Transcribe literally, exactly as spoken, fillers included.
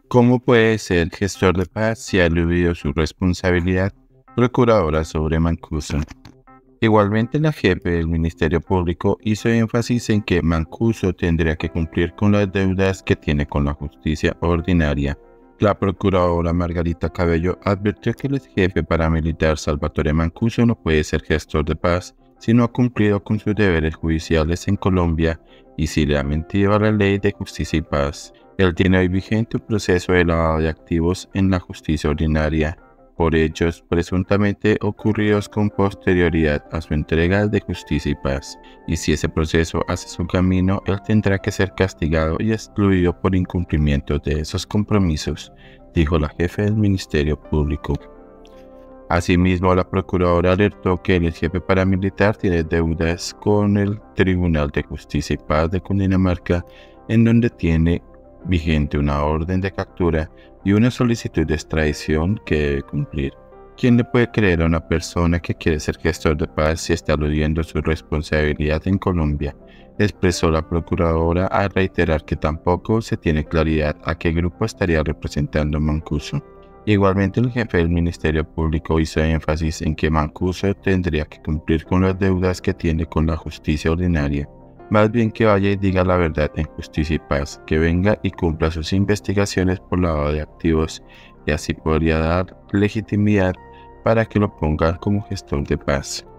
¿Cómo puede ser gestor de paz si ha eludido su responsabilidad? Procuradora sobre Mancuso. Igualmente, la jefe del Ministerio Público hizo énfasis en que Mancuso tendría que cumplir con las deudas que tiene con la justicia ordinaria. La procuradora Margarita Cabello advirtió que el jefe paramilitar Salvatore Mancuso no puede ser gestor de paz si no ha cumplido con sus deberes judiciales en Colombia y si le ha mentido a la ley de justicia y paz. Él tiene hoy vigente un proceso de lavado de activos en la justicia ordinaria por hechos presuntamente ocurridos con posterioridad a su entrega de justicia y paz, y si ese proceso hace su camino, él tendrá que ser castigado y excluido por incumplimiento de esos compromisos, dijo la jefe del Ministerio Público. Asimismo, la procuradora alertó que el jefe paramilitar tiene deudas con el Tribunal de Justicia y Paz de Cundinamarca, en donde tiene vigente una orden de captura y una solicitud de extradición que debe cumplir. ¿Quién le puede creer a una persona que quiere ser gestor de paz si está aludiendo su responsabilidad en Colombia?, expresó la procuradora al reiterar que tampoco se tiene claridad a qué grupo estaría representando Mancuso. Igualmente, el jefe del Ministerio Público hizo énfasis en que Mancuso tendría que cumplir con las deudas que tiene con la justicia ordinaria. Más bien que vaya y diga la verdad en justicia y paz, que venga y cumpla sus investigaciones por lavado de activos, y así podría dar legitimidad para que lo pongan como gestor de paz.